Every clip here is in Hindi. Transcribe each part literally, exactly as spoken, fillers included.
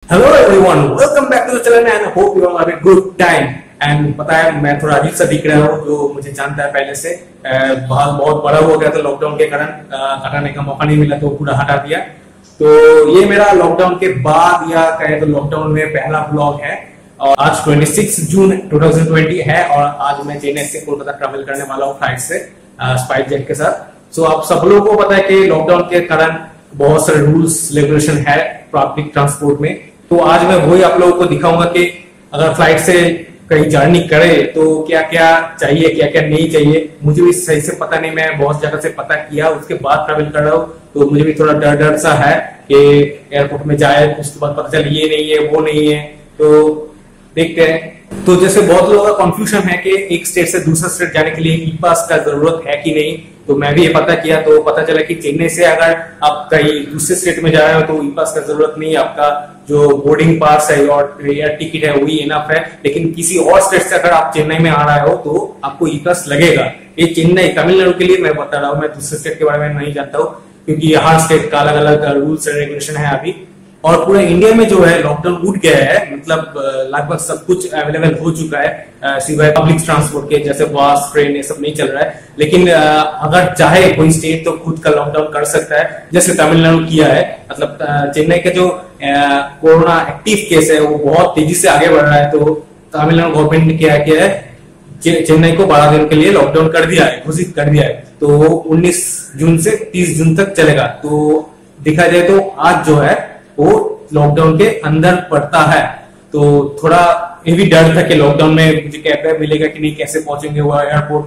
Hello everyone, welcome back to the channel and hope you are having good time. And पता है मैं थोड़ा अजीब सा दिख रहा हूँ, जो मुझे जानता है पहले से। बहुत बहुत बड़ा हो गया था लॉकडाउन के कारण, हटाने का मौका नहीं मिला तो पूरा हटा दिया। तो ये मेरा लॉकडाउन के बाद या कहे तो लॉकडाउन में पहला ब्लॉग है। और आज छब्बीस जून दो हज़ार बीस है और आज मैं चेन्नई से कोलकाता ट्रैवल करने वाला हूँ फ्लाइट से, स्पाइसजेट के साथ। सो आप सब लोगों को पता है कि लॉकडाउन के कारण बहुत सारे रूल्स रेगुलेशन है पब्लिक ट्रांसपोर्ट में। तो आज मैं वही आप लोगों को दिखाऊंगा कि अगर फ्लाइट से कहीं जर्नी करे तो क्या क्या चाहिए, क्या क्या नहीं चाहिए। मुझे भी सही से पता नहीं, मैं बहुत जगह से पता किया उसके बाद ट्रैवल कर रहा हूँ, तो मुझे भी थोड़ा डर डर सा है कि एयरपोर्ट में जाए उसके बाद पता चल ये नहीं है वो नहीं है। तो देखते हैं। तो जैसे बहुत लोगों का कंफ्यूजन है कि एक स्टेट से दूसरा स्टेट जाने के लिए ई पास का जरूरत है कि नहीं। तो मैं भी ये पता किया तो पता चला कि चेन्नई से अगर आप कहीं दूसरे स्टेट में जा रहे हो तो ई पास का जरूरत नहीं, आपका जो बोर्डिंग पास है और एयर टिकट है वही इनफ है। लेकिन किसी और स्टेट से अगर आप चेन्नई में आ रहे हो तो आपको ई पास लगेगा। ये चेन्नई तमिलनाडु के लिए मैं बता रहा हूँ, मैं दूसरे स्टेट के बारे में नहीं जानता हूँ क्योंकि हर स्टेट का अलग अलग रूल्स एंड रेगुलेशन है अभी। और पूरे इंडिया में जो है लॉकडाउन उठ गया है, मतलब लगभग सब कुछ अवेलेबल हो चुका है सिवाय पब्लिक ट्रांसपोर्ट के, जैसे बस ट्रेन ये सब नहीं चल रहा है। लेकिन अगर चाहे कोई स्टेट तो खुद का लॉकडाउन कर सकता है, जैसे तमिलनाडु किया है। मतलब चेन्नई का जो कोरोना एक्टिव केस है वो बहुत तेजी से आगे बढ़ रहा है, तो तमिलनाडु गवर्नमेंट ने क्या किया है, चेन्नई को बारह दिन के लिए लॉकडाउन कर दिया है, घोषित कर दिया है। तो उन्नीस जून से तीस जून तक चलेगा। तो देखा जाए तो आज जो है वो लॉकडाउन के अंदर पड़ता है। तो थोड़ा ये भी डर था कि लॉकडाउन में मुझे कैब वैब मिलेगा कि नहीं, कैसे पहुंचेंगे वो एयरपोर्ट।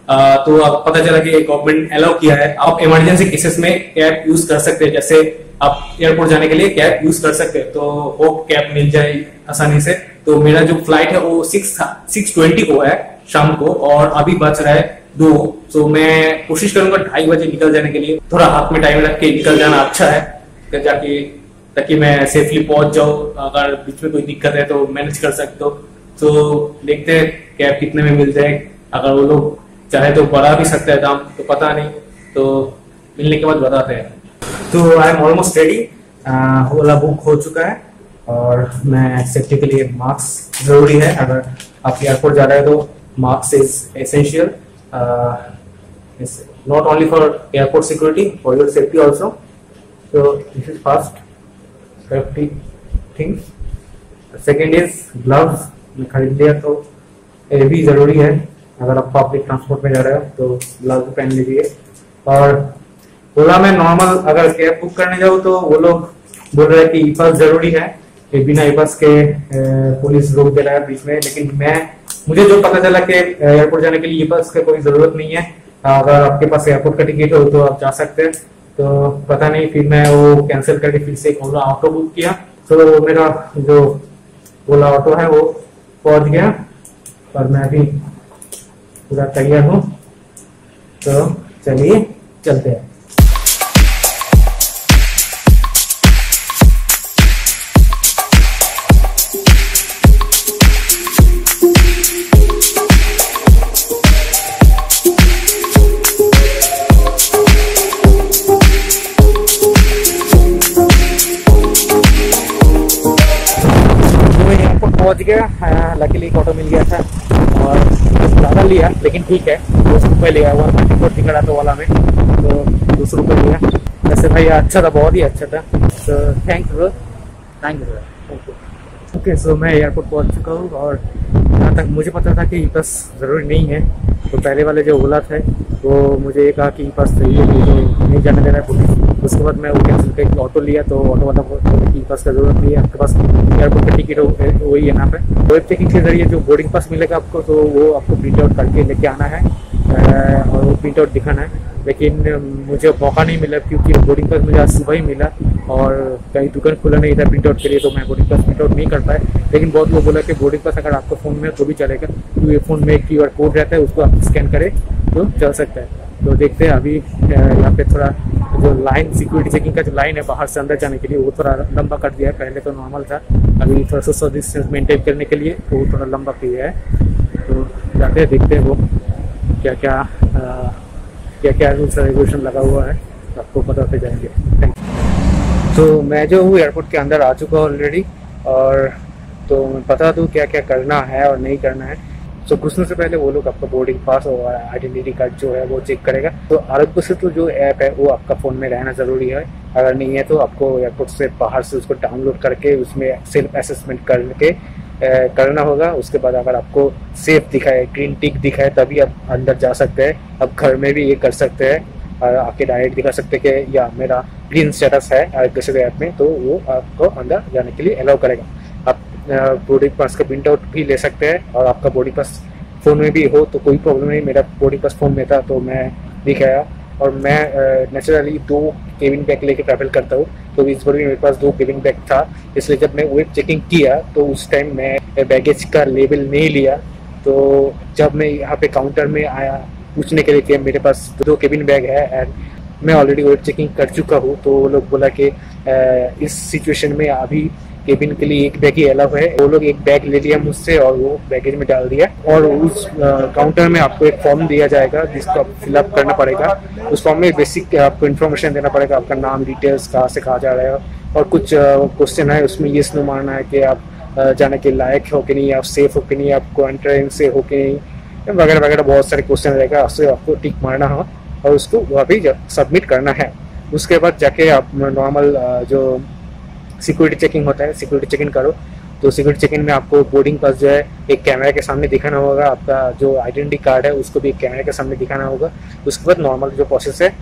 तो अब पता चला कि गवर्नमेंट अलाउ किया है, आप इमरजेंसी केसेस में कैब यूज कर सकते हैं। जैसे आप एयरपोर्ट जाने के लिए कैब यूज कर सकते हैं, तो होप कैब मिल जाए आसानी से। तो मेरा जो फ्लाइट है वो सिक्स सिक्स ट्वेंटी को है शाम को और अभी बच रहा है दो। तो मैं कोशिश करूंगा ढाई बजे निकल जाने के लिए। थोड़ा हाथ में टाइम रख के निकल जाना अच्छा है जाके, ताकि मैं सेफली पहुंच जाऊं। अगर बीच में कोई दिक्कत है तो मैनेज कर सकते हो। तो देखते हैं कैब कितने में मिल जाए। अगर वो लोग चाहे तो बढ़ा भी सकते हैं दाम, तो पता नहीं, तो मिलने के बाद बताते हैं। तो I am almost ready, Ola book हो चुका है और मैं सेफ्टी के लिए मास्क जरूरी है। अगर आप एयरपोर्ट जा रहे हैं तो mask is essential, not only for airport security, for your safety also. तो this is first safety things. Second is gloves, मैं खरीद लिया, तो ये भी जरूरी है। अगर आप पब्लिक ट्रांसपोर्ट में जा रहे हो तो ग्लव्स पहन लीजिए। और ओला में नॉर्मल अगर कैब बुक करने जाओ तो वो लोग बोल रहे हैं कि ई पास जरूरी है, कि बिना ई पास के पुलिस रोक दे रहा है बीच में। लेकिन मैं मुझे जो पता चला कि एयरपोर्ट जाने के लिए ई पास का कोई जरूरत नहीं है। अगर आपके पास एयरपोर्ट का टिकट हो तो आप जा सकते हैं। तो पता नहीं, फिर मैं वो कैंसिल करके फिर से ओला ऑटो बुक किया। तो मेरा जो ओला ऑटो है वो पहुंच गया और मैं अभी पूरा तैयार हूँ। तो चलिए चलते हैं। पहुंच गया, लकीली ऑटो मिल गया था और ज़्यादा लिया लेकिन ठीक है, दो सौ रुपये लिया। वन थर्टी फोर टिकट आता ओला में, तो दो सौ रुपये लिया। वैसे भाई अच्छा था, बहुत ही अच्छा था। तो thanks bro, thank you. Okay, so मैं एयरपोर्ट पहुंच चुका हूँ और जहाँ तक मुझे पता था कि ई पास ज़रूरी नहीं है, तो पहले वाले जो ओला थे वो मुझे ये कहा कि ई पास चाहिए, तो नहीं जाने दे रहा है पुलिस। उसके बाद मैं वो कैंसिल करके ऑटो लिया, तो ऑटो वाला बोला कि ई पास का जरूरत नहीं है, आपके पास एयरपोर्ट का टिकट हो वही यहाँ पे। वेब चेकिंग के जरिए जो बोर्डिंग पास मिलेगा आपको, तो वो आपको प्रिंट आउट करके लेके आना है और वो प्रिंट आउट दिखाना है। लेकिन मुझे मौका नहीं मिला क्योंकि बोर्डिंग पास मुझे आज सुबह ही मिला और कहीं दुकान खुला नहीं था प्रिंट आउट के लिए, तो मैं बोर्डिंग पास प्रिंट आउट नहीं कर पाया। लेकिन बहुत लोग बोला कि बोर्डिंग पास अगर आपको फ़ोन में तो भी चलेगा, क्योंकि फ़ोन में एक क्यू आर कोड रहता है, उसको आप स्कैन करें तो चल सकता है। तो देखते हैं अभी यहाँ पे थोड़ा जो लाइन सिक्योरिटी चेकिंग का जो लाइन है बाहर से अंदर जाने के लिए, वो थोड़ा लंबा कर दिया है। पहले तो नॉर्मल था, अभी थोड़ा सोशल डिस्टेंस मेंटेन करने के लिए वो थोड़ा लंबा किया है। तो जाते हैं, देखते हैं वो क्या क्या आ, क्या क्या रूल्स रेगुलेशन लगा हुआ है, आपको पता होते जाएंगे। Thank you. तो मैं जो हूँ एयरपोर्ट के अंदर आ चुका हूँ ऑलरेडी और तो बता दूँ क्या क्या करना है और नहीं करना है। तो घुसने से पहले वो लोग आपका बोर्डिंग पास और आइडेंटिटी कार्ड जो है वो चेक करेगा। तो आरोग्य सेतु जो ऐप है वो आपका फ़ोन में रहना ज़रूरी है। अगर नहीं है तो आपको एयरपोर्ट से बाहर से उसको डाउनलोड करके उसमें सेल्फ असेसमेंट करके करना होगा। उसके बाद अगर आपको सेफ दिखाए, ग्रीन टिक दिखाए, तभी आप अंदर जा सकते हैं। अब घर में भी ये कर सकते हैं और आके डायरेक्ट दिखा सकते हैं कि या मेरा ग्रीन स्टेटस है आरोग्य सेतु ऐप में, तो वो आपको अंदर जाने के लिए अलाउ करेगा। आप बोर्डिंग पास का प्रिंट आउट भी ले सकते हैं और आपका बोर्डिंग पास फ़ोन में भी हो तो कोई प्रॉब्लम नहीं। मेरा बोर्डिंग पास फ़ोन में था तो मैं दिखाया। और मैं नेचुरली दो केबिन बैग लेके ट्रैवल करता हूँ, तो इस बार भी मेरे पास दो केबिन बैग था, इसलिए जब मैं वेट चेकिंग किया तो उस टाइम मैं बैगेज का लेबल नहीं लिया। तो जब मैं यहाँ पे काउंटर में आया पूछने के लिए कि मेरे पास दो केबिन बैग है एंड मैं ऑलरेडी वेट चेकिंग कर चुका हूँ, तो वो लोग बोला कि इस सिचुएशन में अभी केबिन के लिए एक बैग ही अलाउ है। वो लोग एक बैग ले लिया मुझसे और वो बैगेज में डाल दिया। और उस काउंटर में आपको एक फॉर्म दिया जाएगा जिसको आप फिलअप करना पड़ेगा। उस फॉर्म में बेसिक आपको इन्फॉर्मेशन देना पड़ेगा, आपका नाम, डिटेल्स, कहाँ से कहाँ जा रहा है, और कुछ क्वेश्चन है उसमें ये नो मारना है कि आप जाने के लायक हो कि नहीं, आप सेफ हो कि नहीं, आप क्वारंटाइन से हो कि नहीं, वगैरह वगैरह बहुत सारे क्वेश्चन रहेगा। उससे आपको टिक मारना हो और उसको वहाँ भी सबमिट करना है। उसके बाद जाके आप नॉर्मल जो सिक्योरिटी चेकिंग होता है, सिक्योरिटी चेकिंग करो। तो सिक्योरिटी चेकिंग में आपको बोर्डिंग पास जो है एक कैमरा के सामने दिखाना होगा, आपका जो आइडेंटिटी कार्ड है उसको भी एक कैमरे के सामने दिखाना होगा। उसके बाद नॉर्मल जो प्रोसेस है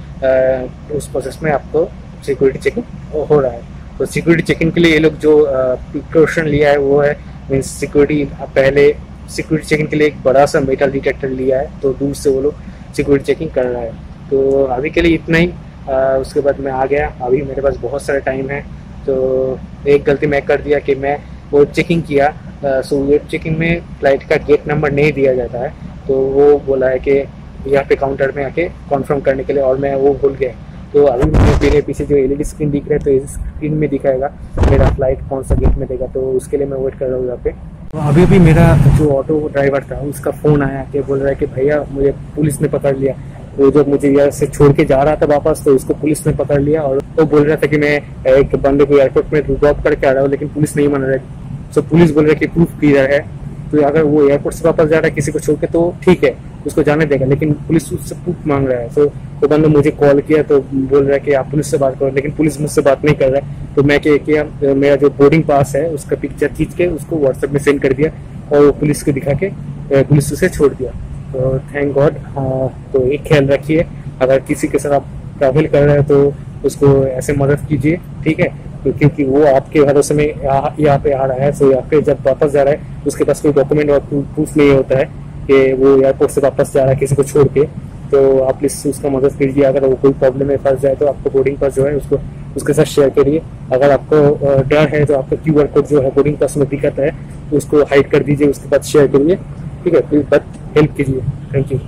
उस प्रोसेस में आपको सिक्योरिटी चेकिंग हो रहा है। तो सिक्योरिटी चेकिंग के लिए ये लोग जो प्रिकॉशन लिया है वो है मीन्स सिक्योरिटी, पहले सिक्योरिटी चेकिंग के लिए एक बड़ा सा मेटल डिटेक्टर लिया है, तो दूर से वो लोग सिक्योरिटी चेकिंग कर रहा है। तो अभी के लिए इतना ही। आ, उसके बाद मैं आ गया। अभी मेरे पास बहुत सारा टाइम है, तो एक गलती मैं कर दिया कि मैं वेट चेकिंग किया। सो वेट चेकिंग में फ्लाइट का गेट नंबर नहीं दिया जाता है, तो वो बोला है कि यहाँ पे काउंटर में आके कंफर्म करने के लिए, और मैं वो भूल गया। तो अभी मेरे पीछे जो एलईडी स्क्रीन दिख रहा है तो इस स्क्रीन में दिखाएगा मेरा फ्लाइट कौन सा गेट में देगा, तो उसके लिए मैं वेट कर रहा हूँ यहाँ पे। तो अभी भी मेरा जो ऑटो ड्राइवर था उसका फ़ोन आया कि बोल रहा है कि भैया मुझे पुलिस ने पकड़ लिया। वो जब मुझे यहाँ से छोड़ के जा रहा था वापस, तो उसको पुलिस ने पकड़ लिया और वो बोल रहा था कि मैं एक बंदे को एयरपोर्ट में ड्रॉप करके आ रहा हूँ, लेकिन पुलिस नहीं मान रहा है। सो पुलिस बोल रहा है कि प्रूफ क्लियर है, तो अगर वो एयरपोर्ट से वापस जा रहा है किसी को छोड़ के तो ठीक है, उसको जाने देगा, लेकिन पुलिस उससे प्रूफ मांग रहा है। तो वो बंदा मुझे कॉल किया तो बोल रहा है कि आप पुलिस से बात करो, लेकिन पुलिस मुझसे बात नहीं कर रहा है। तो मैं क्या किया, मेरा जो बोर्डिंग पास है उसका पिक्चर खींच के उसको व्हाट्सएप में सेंड कर दिया और वो पुलिस को दिखा के पुलिस उसे छोड़ दिया। तो थैंक गॉड। तो एक ख्याल रखिए, अगर किसी के साथ आप ट्रैवल कर रहे हैं तो उसको ऐसे मदद कीजिए, ठीक है, क्योंकि वो आपके भरोसे में यहाँ पे आ रहा है। तो यहाँ पे जब वापस जा रहा है उसके पास कोई डॉक्यूमेंट और प्रूफ नहीं होता है कि वो एयरपोर्ट से वापस जा रहा है किसी को छोड़ के, तो आप प्लीज उसका मदद कीजिए। अगर वो कोई प्रॉब्लम में फंस जाए तो आपको बोर्डिंग पास जो है उसको उसके साथ शेयर करिए। अगर आपको डर है तो आपका क्यू आर कोड जो है बोर्डिंग पास में दिखाता है तो उसको हाइड कर दीजिए, उसके बाद शेयर करिए, ठीक है, प्लीज बट हेल्प कीजिए। Thank you.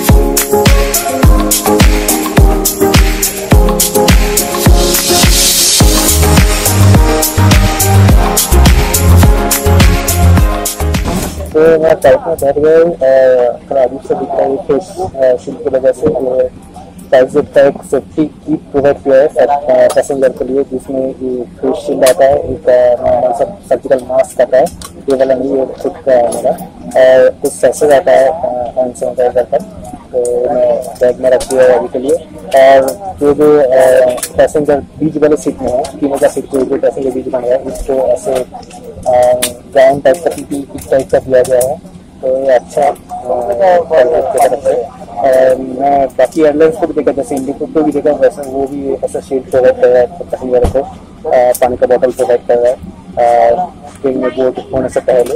तो मैं फ्लाइट में बैठ गए, अजीब से दिख रहा है फेस शील्ड की वजह से। स्पाइसजेट का एक सेफ्टी किट प्रोवाइड किया है पैसेंजर के लिए, जिसमें ये फेस शील्ड आता है, एक नॉर्मल सब सर्जिकल मास्क आता है, ये वाला नहीं, ये खुद का है मेरा, और कुछ सैसेज आता है हैंड सैनिटाइजर का, तो मैं बैग में रखी है अभी के लिए। और जो जो पैसेंजर बीच वाले सीट में है, तीनों का सीट जो पैसेंजर बीच बन गया है, इसको ऐसे गाउन टाइप का पीपी किट टाइप का दिया गया है, तो ये अच्छा तरफ से। मैं बाकी एयरलाइंस को भी देखा, जैसे इंडिगो को भी देखा, वैसे वो भी ऐसा शीट प्रोवाइड कर रहा है पैसेंजर को, पानी का बोतल प्रोवाइड कर रहा है ट्रेन में बोर्ड होने से पहले।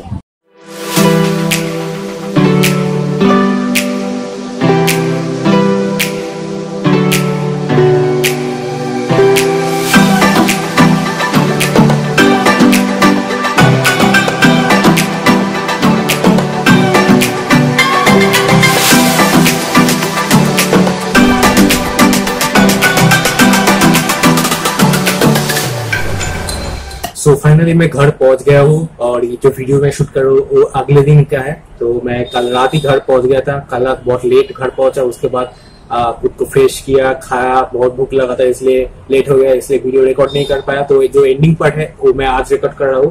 सो so, फाइनली मैं घर पहुंच गया हूँ, और ये जो वीडियो मैं शूट कर रहा हूँ वो अगले दिन का है। तो मैं कल रात ही घर पहुंच गया था, कल रात बहुत लेट घर पहुंचा। उसके बाद खुद को फ्रेश किया, खाया, बहुत भूख लगा था इसलिए लेट हो गया, इसलिए वीडियो रिकॉर्ड नहीं कर पाया। तो जो एंडिंग पार्ट है वो मैं आज रिकॉर्ड कर रहा हूँ,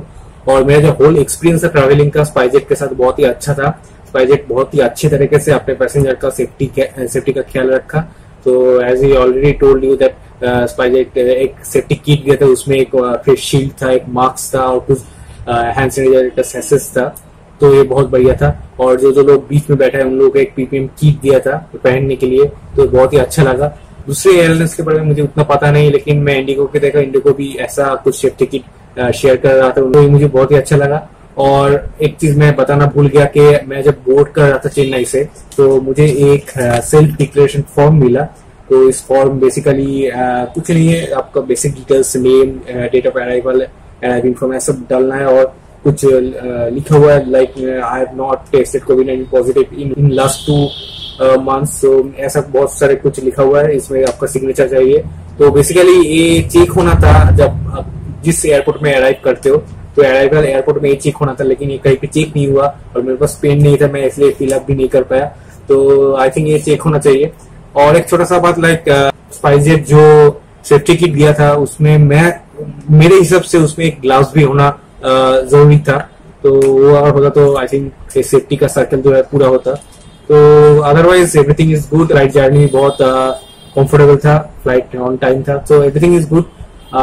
और मेरा जो होल एक्सपीरियंस है ट्रैवलिंग का स्पाइसजेट के साथ बहुत ही अच्छा था। स्पाइसजेट बहुत ही अच्छे तरीके से अपने पैसेंजर का सेफ्टी सेफ्टी का ख्याल रखा। तो as I already told you that SpiceJet एक सेफ्टी किट दिया था, उसमें एक फेस शील्ड था, एक मास्क था और कुछ हैंड सैनिटाइजर का सेसेस था। तो ये बहुत बढ़िया था। और जो जो लोग बीच में बैठे हैं उन लोगों को एक पीपीएम किट दिया था पहनने के लिए, तो बहुत ही अच्छा लगा। दूसरे एयरलाइंस के बारे में मुझे उतना पता नहीं, लेकिन मैं इंडिगो के देखा, इंडिगो भी ऐसा कुछ सेफ्टी किट शेयर कर रहा था, तो मुझे बहुत ही अच्छा लगा। और एक चीज मैं बताना भूल गया कि मैं जब बोर्ड कर रहा था चेन्नई से, तो मुझे एक सेल्फ डिक्लेरेशन फॉर्म मिला। तो इस फॉर्म बेसिकली कुछ नहीं है, आपका basic details, name, date of arrival, information सब डालना है। और कुछ लिखा हुआ है like I have not tested covid nineteen positive in in last two months. So ऐसा बहुत सारे कुछ लिखा हुआ है, इसमें आपका सिग्नेचर चाहिए। तो बेसिकली ये चेक होना था जब आप जिस एयरपोर्ट में अराइव करते हो, तो अराइवल एयरपोर्ट में ये चेक होना था, लेकिन ये कहीं पे चेक नहीं हुआ और मेरे पास पेन नहीं था, मैं इसलिए फिलअप भी नहीं कर पाया। तो आई थिंक ये चेक होना चाहिए। और एक छोटा सा बात, लाइक स्पाइसजेट जो सेफ्टी किट दिया था उसमें मैं मेरे हिसाब से उसमें एक ग्लव्स भी होना uh, जरूरी था। तो वो अगर होता तो आई थिंक सेफ्टी का सर्कल जो है पूरा होता। तो otherwise everything is good. Flight journey बहुत कंफर्टेबल uh, था, फ्लाइट ऑन टाइम था, तो एवरीथिंग इज गुड।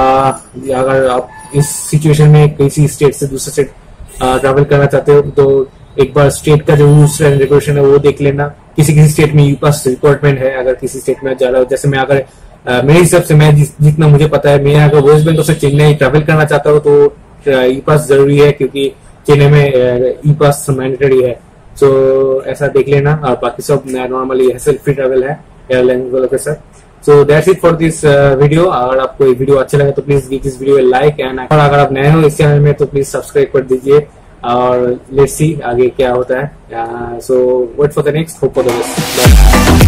अगर आप इस सिचुएशन में किसी स्टेट से दूसरे स्टेट ट्रैवल करना चाहते हो तो एक बार स्टेट का जो रूल्स एंड रेगुलेशन है वो देख लेना। किसी किसी स्टेट में यू पास रिक्वायरमेंट है, अगर किसी स्टेट में ज्यादा, जैसे मैं अगर uh, मेरे हिसाब से मैं जितना मुझे पता है, मैं अगर वेस्ट बंगाल से चेन्नई ट्रैवल करना चाहता हूँ तो ई पास जरूरी है, क्योंकि चेन्नई में ई पास मैंडेटरी है। सो so, ऐसा देख लेना। और बाकी सब नॉर्मली हैसल फ्री ट्रैवल है एयरलाइन वालों के साथ। So that's it for this video. अगर आपको ये वीडियो अच्छा लगे तो please give this video like and अगर आप नए हो इस चैनल में तो प्लीज सब्सक्राइब कर दीजिए। और लेट्स सी आगे क्या होता है। So wait for the next, hope for the best.